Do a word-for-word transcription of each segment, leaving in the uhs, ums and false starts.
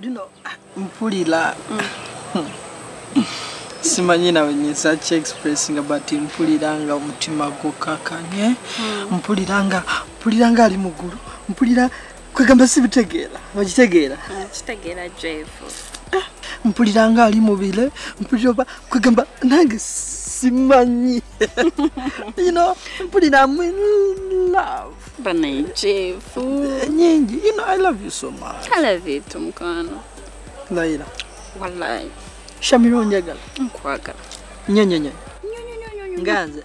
know, mpulira. Simanyi nawe nyinza ki expressing about mpuliranga omutima gukakanye. Mpuliranga, mpuliranga ali mugulu. Mpulira kwegamba sibitegeera. Bagitegeera. Kitegeera Jeff. Mpuliranga ali mubile. Mpulira kwegamba nange simanyi. You know, mpulira I'm in love. Bana Jeff. Nyingi, you know I love you so much. I love you too mkono. Laila. Wallahi. Shamiro njagala. Nkwagala. Nyenye nyenye. Nganze.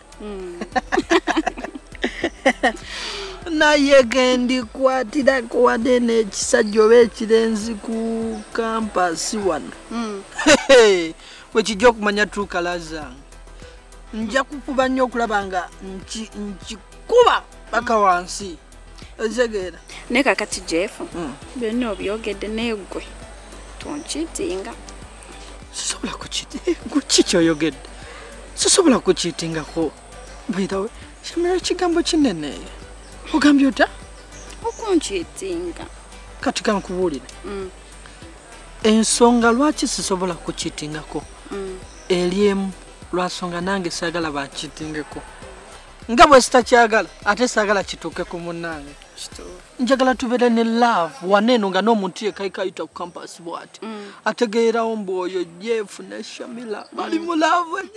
Naye gendi kwatira kwade ne kisajjobe kirenzi ku campus wano. Mm. We kijjo kumanya true colors zange. Nja kukuba nnyo okulabanga nchi nkikuba paka wansi. Ezegera. Ne kakati Jeff. Mm. Byonna obyogedde neegwe. Tonchitinga. Sisobola kuchitinga. Kuchicho yogedde. Sisobola kuchitinga ko. By the way, Shamira kigambo kinene. Ogambye ota? Okunchitinga. Kati kankubuulire. Mm. Ensonga lwaki sisobola kuchitingako. Mm. Eliemu lwasonga nange sagala bachitingeko. Nga bwe sitakyagala ate sagala kituuke ku munnange. Njagala tubere ne love waneno nga n'omuntu yekayikayita ku campus bwati. Mm. Ategeerawo mbu oyo Jeff ne Shamila bali mu love.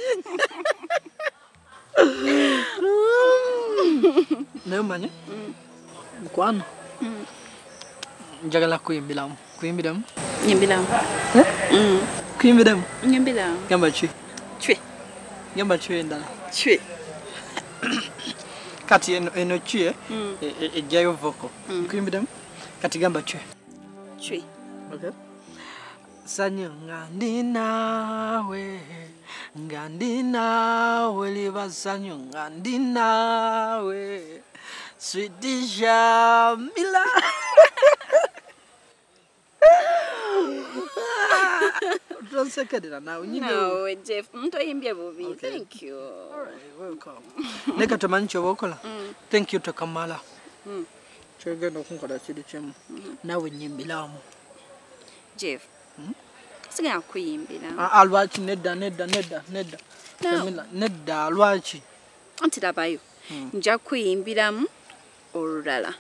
Naye manye? Mukwano. Njagala kuyimbiramu. Kuyimbiramu? Nyimbiramu. Eh? Mm. Kuyimbiramu? Nyimbiramu. Gamba ki? Chwe. Gamba chwe endala. Chwe. Kati eno eno chwe mm. ejjayo voko. Mm. Kuyimbiramu? Kati gamba chwe. Chwe. Okay. Sanyo ngandi nawe ngandi nawe liba sanyo ngandi nawe sweet Shamila. Don't say it now. No, Jeff. Okay. Thank you. All right, welcome. Neka tamancho wokola. Thank you to Kamala. Mm. Chegenda kunkola kidi chemu. Nawe nyimbilamu. Jeff. Hmm? Siga kuyimbira. Alwachi nedda nedda nedda nedda. No. Nedda alwachi. Anti dabayo. Mm. Nja kuyimbiramu olulala.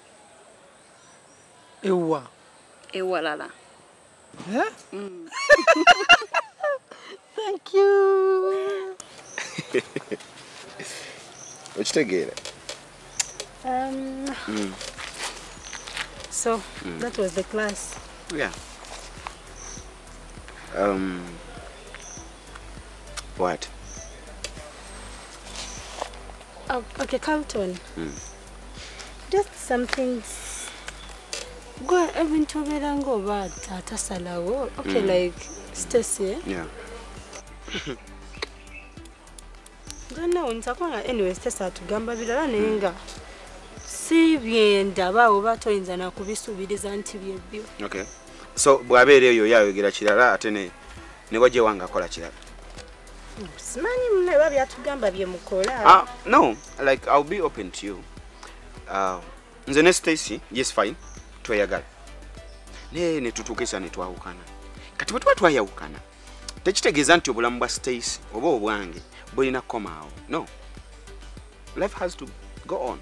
Ewa. Ewalala. Yeah? Mm. Thank you. What's the game? Um. Mm. So mm. that was the class. Yeah. Um. What? Oh, okay, Carlton. Mm. Just something. Go even to Verango, but Tatasalago. Okay, mm. like Stacy. Yeah. Don't know. Ntakwanga anyway. Stacy to gamba bila nenga. Si byenda ba obato inzana kubisubiriza nti byebyo. Okay. So bwabere yo yayogera kirala atene ne waje wanga kola kirala. Simanyi mune babya tugamba bye mukola. Ah, no, like I'll be open to you. Uh, nze ne Stacy, yes fine. Twayagala. Ne ne tutukisa ne twawukana. Kati bwe twayawukana. Tekitegeeza nti obulamu bwa Stacy oba obwange bulina komaawo. No. Life has to go on.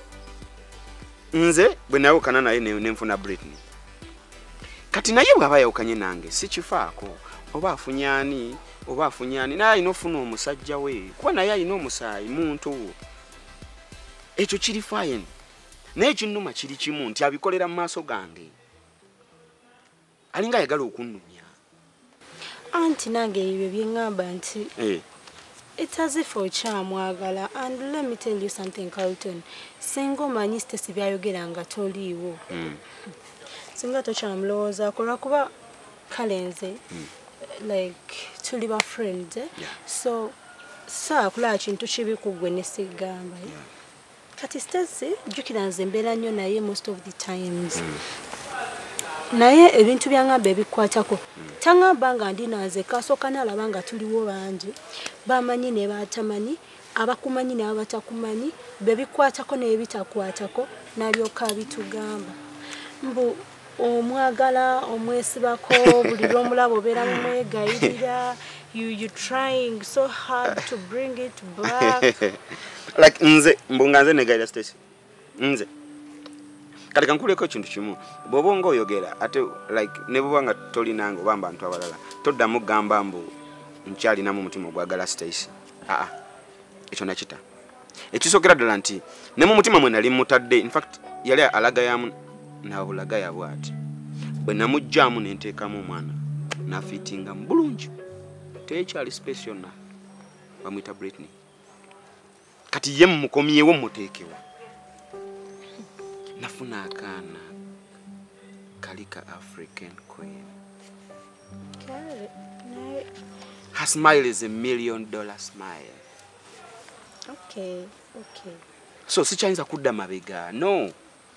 Nze bwe nawukana naye ne nfuna Britney. Kati naye bwaba yawukanye nange si kifaako oba afunyani oba afunyani naye inofuna omusajja we kuba naye alina omusaayi muntu ekyo kiri fine naye kinnuma kiri kimu nti abikolera mu maaso gange alinga ayagala okunnunya anti nange ebyo byengamba nti eh it's as if ochamwagala and let me tell you something Carlton singo manyi Stacy byayogeranga toliiwo mm. singa tochamlooza kola kuba kalenze mm. like tuli ba friends eh? Yeah. So saa kula kintu kibi kugwe ne sigamba yeah. Kati Stacy jukira nze mbera nnyo naye most of the times mm. naye ebintu byangamba ebikwatako mm. tangamba nga ndi naze kasoka nalabanga tuliwo bangi bamanyi ne batamanyi abakumanyi ne abatakumanyi bebikwatako ne bitakwatako nalyoka bitugamba mbu omwagala omwesibako buli lwomulabo obeera mumwegayirira you you trying so hard to bring it back like nze mbunga nze negayira Stacy nze kati kankuleko ekintu kimu bwoba nga oyogera ate like ne bwoba nga tolinanga oba abantu abalala toddamu gamba mbu nkyalinamu mutima ogwagala Stacy aa ekyo nakita ekisookera ddala nti ne mu mutima mwe nali mutadde in fact yali alaga yamu nabulaga yabwati bwe namujjaamu nenteekamu omwana nafitinga mu bulungi tekyali space yonna bamwita Britney kati ye mmukomyewo muteekewa nafuna akaana kalika African queen. Her smile is a million dollar smile. Okay, okay. So sichayinza kudda mabega. No.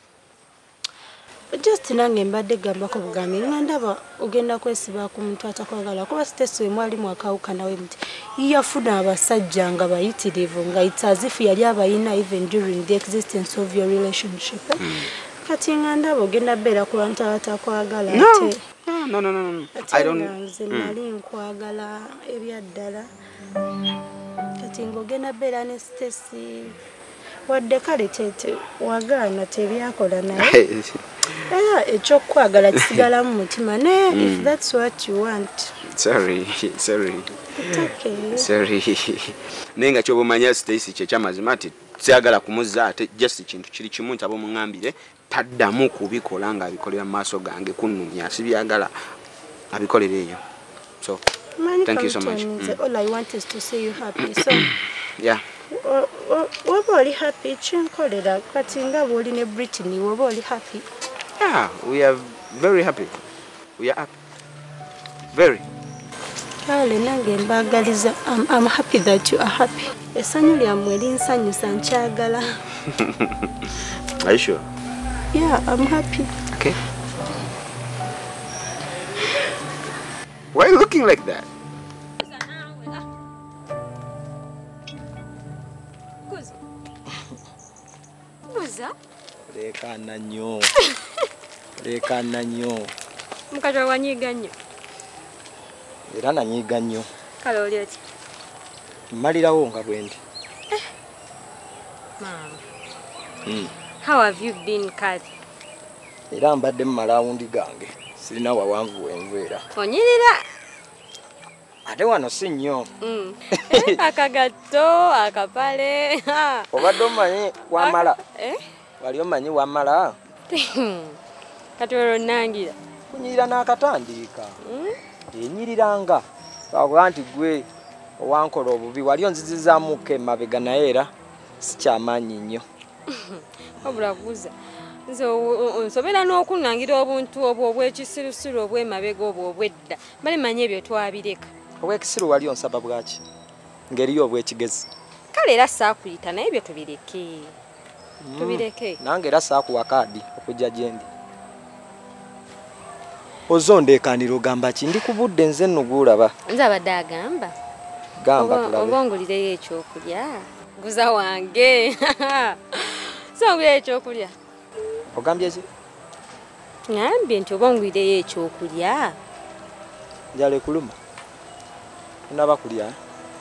Just nange mbadde gambako bugambi nga ndaba ogenda kwesiba ku muntu atakwagala kuba Stacy we mwali mwakawuka nawe muti yafuna abasajja nga bayitirivu nga it's as if yali abayina even during the existence of your relationship. Mm. Kati nga ndaba ogenda beera ku bantu abatakwagala ate. No, no, no, no, no. I don't. Nze nali nkwagala ebyaddala. Kati ng'ogenda beera ne Stacy wadde kale tete wagaana tebyakola naye. Ah, ekyokwagala kisigala mu mutima ne if that's what you want. Sorry, sorry. It's okay. Sorry. Nenga kyobumanya Stacy kye kyamazima ati siyagala kumuzza ate just kintu kiri kimu ntabo mungambire taddamu kubikola nga abikolera mu maaso gange kunnumya sibyagala abikolera eyo. So thank you so much. Mm. All I want is to see you happy. So yeah. Waba oli happy chinkolera kati nga bwoli ne Britney waba oli happy? Yeah, we are very happy. We are happy. Very. Kale nange mbagaliza I'm, I'm happy that you are happy. Esanyu lyamwe linsanyusa nkyagala. Are you sure? Yeah, I'm happy. Okay. Why are you looking like that? Kuza? Leka nanyo. Leka nanyo. Mukatwa wanyiga nnyo. Era nanyiga nnyo. Kale oli oti. Mmalirawo nga bwendi. Eh. Mama. Mm. How have you been, Kat? Era mbadde mu malawundi gange. Sirina wawanvu wenveera. Onyirira. Ate wano si nnyo. Mm. Eh, akagato, akapale. Obadde omanyi wamala. Eh? Wali omanyi wamala. Kati olwo nangira. Kunyirira n'akatandiika. Mm? Enyiriranga. Kakuba nti gwe owankola obubi wali onzizizaamuko emabega naye era sikyamaanyi nnyo. Wabula kuza. Nze nsobera n'okunnangira obuntu obwo obw'ekisirusiru obw'emabega obwo obw'edda. Bali manyi ebyo twabireka. Obw'ekisiru wali onsaba bwaki? Ngeriyo obw'ekigezi. Kale era saakuyita naye ebyo tubireke. Mm. Tubireke. Nange era saakuwa kaadi okujja gyendi. Ozondeekanira ogamba ki ndi ku budde nze nno gw'olaba. Nze abadde agamba. Gamba tulabe. Obongulireyo ekyokulya. Guza wange. Songulira ekyokulya. Ogambye ki? Ngambye nti obongulireyo ekyokulya. Njala ekuluma. Unaba kulya.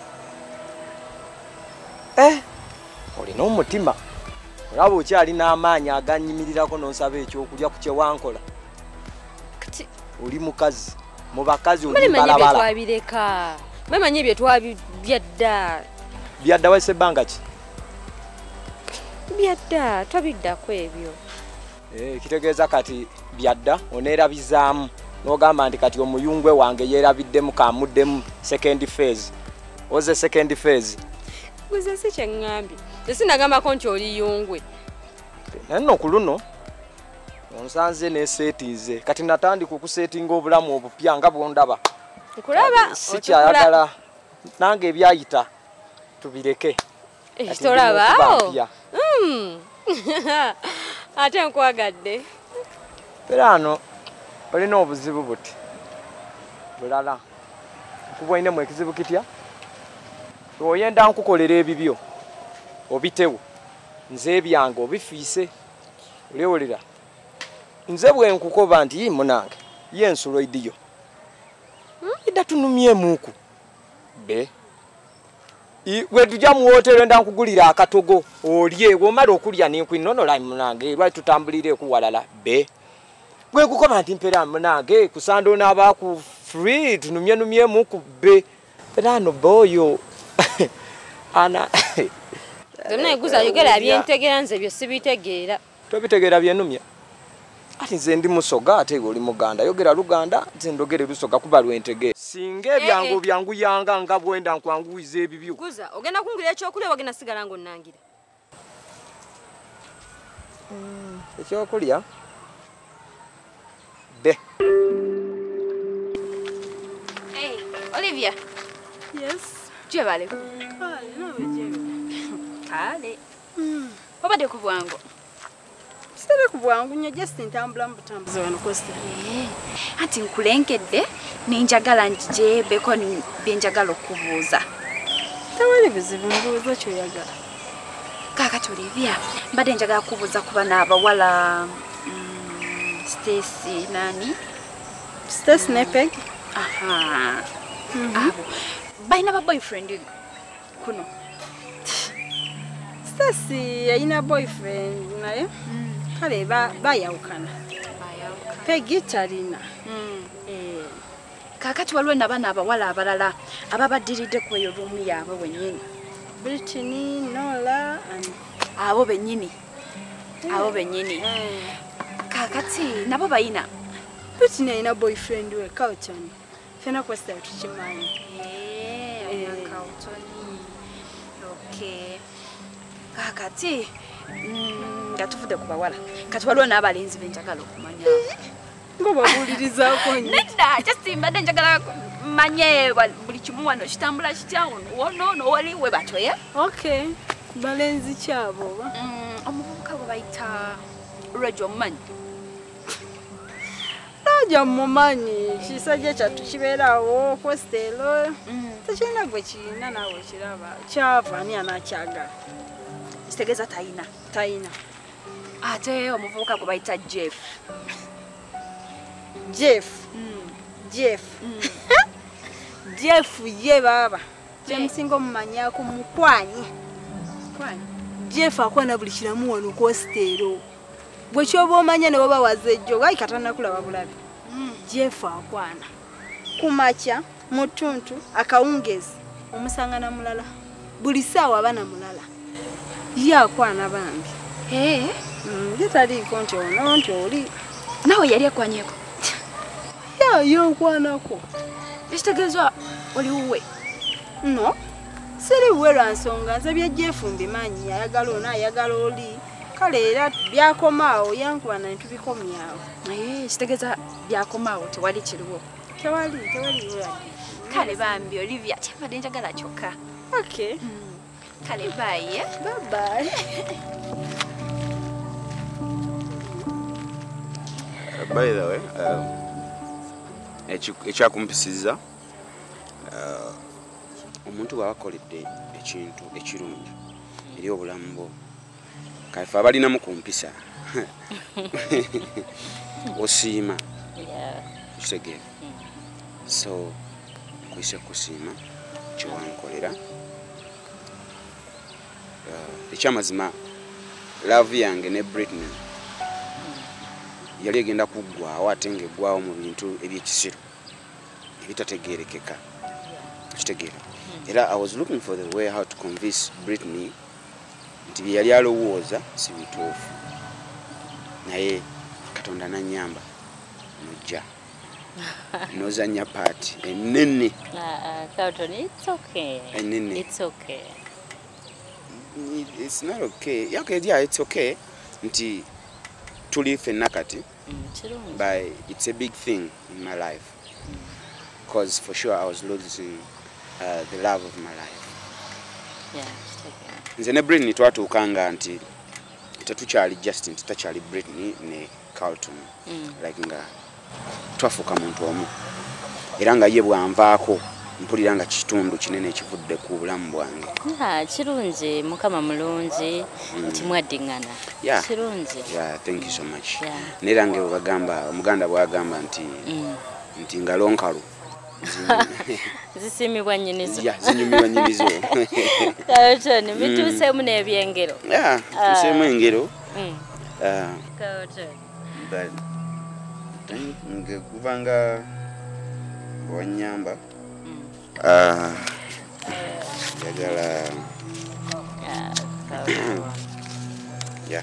Eh, olina omutima. Olaba okyali n'amaanyi aganyimirirako n'onsaba ekyokulya ku kyewankola. Kati oli mukazi. Mu bakazi oli balabala. Bali manyi twabireka. Bali manyi bye twabyadda. Byadda wese banga ki? Byadda, twabiddako ebyo. Eh, kitegeeza kati byadda oneerabizaamu. N'ogamba nti kati omuyungwe wange yeerabiddemu kamuddemu second phase. Oze second phase. Guze si kyengambye. Sinagambako nti oli yungwe. Nanno ku luno onsanze neesetinze. Kati natandika okusetinga obulamu obupya nga bwondaba. Nkulaba. Sikyayagala. Nange ebyayita tubireke. Tolabaawo. Mm. Ate nkwagadde. Era ano olina obuzibu buti. Bulala. Kuba ine mu ekizibu kitya? Oyenda nkukolera ebibyo. Obitewo. Nze ebyange obifiise. Olewolera. nze bwe nkukoba nti munange yensulo idiyo ida tunumye muku be we tujja mu hotel enda nkugulira akatogo olye womala okulya ninkwinonola munange lwa tutambulire ku walala be gwe kukoba nti mpera munange kusando n'abaku free tunumye numye muku be era no boyo ana Zonna eguza yogera byentegera nze byo sibitegeera. Tobitegeera byenumya. Ati nze ndi musoga ate oli muganda yogera luganda nze ndogere lusoga kuba lwentege. Singe byangu eh, eh. byangu yanga nga bwenda nkwanguize ebibyo. Guza ogenda kungulira ekyokulya wagenda sigala ngo nnangira. Mm, ekyokulya be. Hey, Olivia. Yes. Je vale. Kale, nawe je. Kale. Mm. Obade ku bwango. Sere ku bwangu nya just ntambula mbutambuza wano Costa. Eh. Ati nkulenkedde ninjagala njije beko ni benjagala okubuuza. Tawali bizibu mbuuza kyoyagala. Kaka Olivia, mbade njagala kubuuza kuba n'abawala mm, Stacy nani? Stacy ne Peg. Aha. Mm -hmm. Abo. Baina ba boyfriend kuno. Stacy aina boyfriend naye. Mm. Kale ba bayawukana. Bayawukana. Peg talina. Mm. Eh. Kakati walwe nabana abawala abalala ababadiridde ku eyo room yaabwe wenyini. Brittany, Nola and abo benyini. Abo benyini. Mm. Kakati nabo bayina. Brittany aina boyfriend we Carlton. Fena Costa tuchimanyi. Eh, eh. Carlton. Okay. Kakati mm, ngatufude kubawala. Kati walwa n'abalenzi benjagala okumanya. Ngoba buliriza ko nyi. Nenda, just mbade njagala manye buli kimu wano kitambula kityawo. Wono no wali we batwe. Okay. Balenzi kyabo ba. Mm, omuvubuka bwe bayita Rojo Manyi. Rojo mumanyi kisajja kyatu kibeerawo Costello. Mm. Tekina gwe kina nawe kiraba. Kyava ani anakyagala. Kitegeza taina. Taina. Ate omuvubuka bwe bayita Jeff. Jeff. Mm. Jeff. Mm. Jeff ye baba. Jemusingo mumanya ku mukwanyi. Kwani? Jeff akwana buli kiramu wano Costello. Bwe kyoba omanya ne baba wazejjo gayi katana kulaba bulabi. Mm. Jeff akwana. Kumacha mutuntu akawungezi omusangana mulala. Buli sawa abana mulala. Ye akwana bambi. Eh? Mm, litali konti ono nti oli. Nawe yali akwanyeko. Ya yo kwanako. Bitegezwa oli uwe. No. Siri wera nsonga nze bya Jeff mbimanyi ayagala ona ayagala oli. Kale era byakomaawo yankwana ntubikomyawo. Eh, kitegeza byakomaawo tewali kiriwo. Tewali, tewali wera. Kale bambi Olivia kyavadde njagala kyokka. Okay. Mm. Kale bye. Bye bye. Uh, by the way, um, ekyakumpisiza uh, omuntu wakoledde ekintu ekirungi eri obulamu bwo kaifa abalina mu kumpisa osiima kitegeera so kwise kusiima kyewankolera uh, ekyamazima love yange ne Britney yali egenda kuggwawo ate ng'eggwawo mu bintu ebyekisiro ebitategeerekeka kitegeera era I was looking for the way how to convince Britney nti bye yali alowooza si bituufu naye Katonda nanyamba nojja nozanya paati ennene. Carlton, it's okay. Ennene. It's okay. It's not okay. Yeah, okay, yeah, it's okay. Nti tuli fenna kati. Mm, but it's a big thing in my life. Because for sure I was losing uh, the love of my life. Yeah, it's okay. Nze ne Britney twatuukanga nti tetukyali Justin, tutakyali Britney ne Carlton. Mm. Like nga twafuuka muntu omu. Era nga ye bwanvaako mpulira nga kitundu kinene ekivudde ku bulamu bwange. Ah, kirungi mukama mulungi nti mwaddingana. Yeah. Kirungi. Yeah, thank you so much. Yeah. Nerange bagamba Omuganda bwagamba nti Mm. nti ngalonkalu. Zisimibwa nyinizo. Yeah, zinyumibwa nyinizo. Carlton, mituusemu n'ebyengero. Yeah, tusemu engero. Mm. Ah. Carlton. But nge kuvanga wanyamba. Ah. Yagala. Yeah.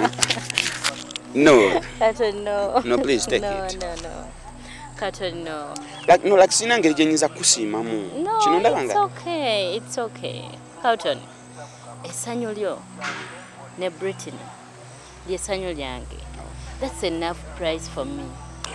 No. Carlton, no. No, please take no, it. No, no, no. Carlton, no. Like no, like sina ngeri jenyiza kusimamu. No, Kino it's ndabanga. okay. It's okay. Carlton, essanyu lyo ne Brittany lyessanyu lyange. That's enough price for me.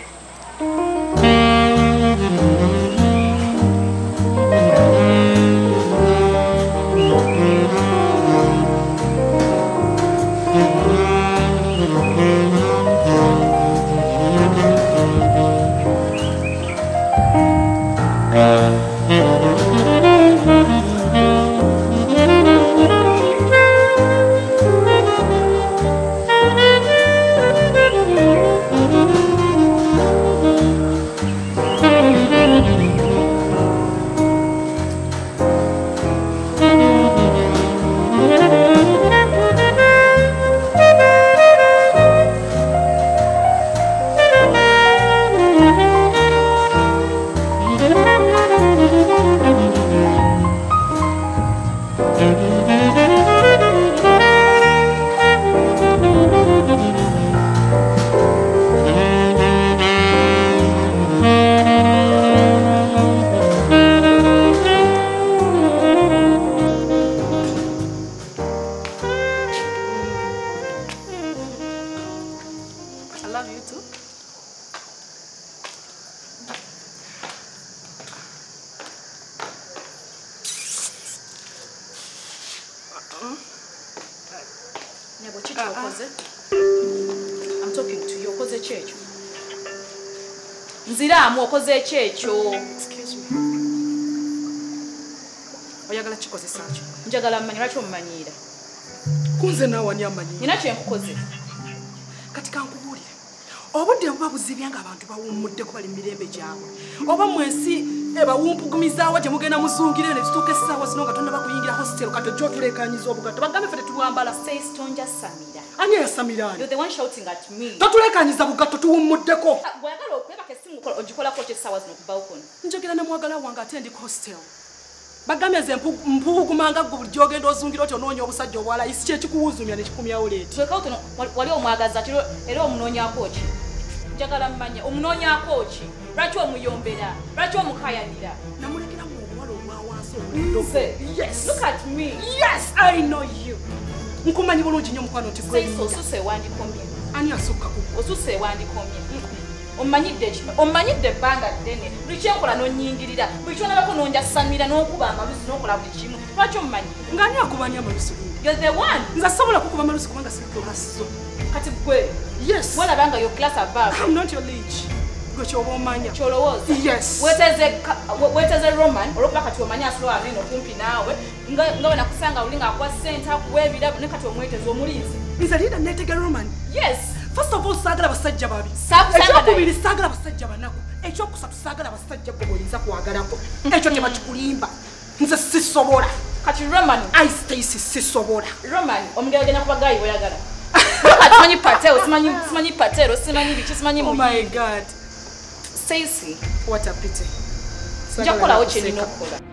I'm talking to you. Okoze checho. Nziramu okoze checho. Excuse me. Oyagala chikoze sacho. Njagala mmanyira kyo mmanyira. Kunze nawe ani amanyira. Nina kye nkukoze. Katika nkubulire. Obudde buba buzibyanga abantu bawummudde ko bali mirembe gyabwe. Oba mwesi eba wumpugumizaawa gye mugenda muzungire ne tutuuka essaawa zino nga tonna bakuyingira hostel kato jjo tuleekaanyiza obugato bagambe ffe tetubwambala. Says Tonja Samira. Ani yasamira? You're the one shouting at me. Totuleekaanyiza bugato tuwummuddeko. Bwagala okweba kesimu ogikolako kye essaawa zino kubawo kuno. Njogera ne mwagala wange ate ndi hostel. Bagambe ze mpugumanga gwe bulijjo ogenda ozungira oti onoonya obusajja obwala isi kye kikuwuzumya ne kikumyawo leeti. Twekawo tono wali omwagaza ati era omunoonyaako ki? Njagala mmanya omunoonyaako ki? Lwaki omuyombera? Lwaki omukayanira? Namulekeramu obuwala obwawansi obulindo. Yes. Look at me. Yes, I know you. Nkumanyi bulungi nnyo mukwano nti gwe. Saiso osuse wandikomye. Ani asukka ku? Osuse wandikomye. Omanyidde ki? Omanyidde ebbanga ddene. Buli kyenkola n'onnyingirira. Buli kyonabako n'onja samira n'okuba amaluzi n'okola buli kimu. Lwaki omumanyi? Ng'ani akubanya amaluzi? You're the one. Nza sobola kukuba amaluzi kubanga siri kulasizo. Kati gwe. Yes. Walabanga your class above. I'm not your liege. Gwe kyoba omanya. Kyolowooza. Yes. Weteze weteze Roman olwokuba kati omanya asolo abino kumpi naawe nga nga we nakusanga uli ng'akuwa ssente akuwa ebirabo ne kati omweteze omulinzi. Nze liida neetega Roman. Yes. First of all saagala basajja babi. Saakusanga naye. Ekyokubiri saagala basajja banaku. Ekyokusatu saagala basajja gwe bw'oyinza kwagalako. Ekyo tebakikulimba. Nze sisobola. Kati Roman. I Stacy sisobola. Roman omugero genda kuba gayi oyagala. Kati simanyi patero simanyi simanyi patero simanyi biki simanyi mu. Oh my God. Stacy. What a pity. Njakolawo kye nina okukola.